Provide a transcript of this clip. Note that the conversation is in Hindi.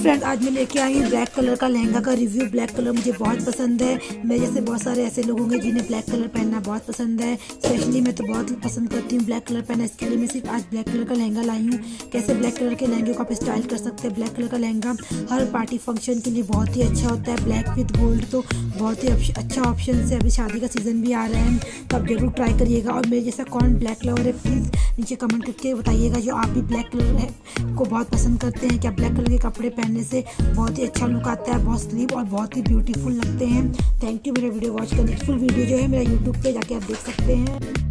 फ्रेंड्स, आज मैं लेके आई हूँ ब्लैक कलर का लहंगा का रिव्यू। ब्लैक कलर मुझे बहुत पसंद है। मेरे जैसे बहुत सारे ऐसे लोग होंगे जिन्हें ब्लैक कलर पहनना बहुत पसंद है। स्पेशली मैं तो बहुत पसंद करती हूँ ब्लैक कलर पहनना। इसके लिए मैं सिर्फ आज ब्लैक कलर का लहंगा लाई हूँ। कैसे ब्लैक कलर के लहंगे को आप स्टाइल कर सकते हैं। ब्लैक कलर का लहंगा हर पार्टी फंक्शन के लिए बहुत ही अच्छा होता है। ब्लैक विद गोल्ड तो बहुत ही अच्छा ऑप्शन है। अभी शादी का सीज़न भी आ रहा है तो आप जरूर ट्राई करिएगा। और मेरे जैसा कौन ब्लैक कलर है प्लीज़ नीचे कमेंट करके बताइएगा जो आप भी ब्लैक कलर को बहुत पसंद करते हैं। क्या ब्लैक कलर के कपड़े पहनने से बहुत ही अच्छा लुक आता है, बहुत स्लीव और बहुत ही ब्यूटीफुल लगते हैं। थैंक यू मेरा वीडियो वॉच करने की। फुल वीडियो जो है मेरा यूट्यूब पे जाके आप देख सकते हैं।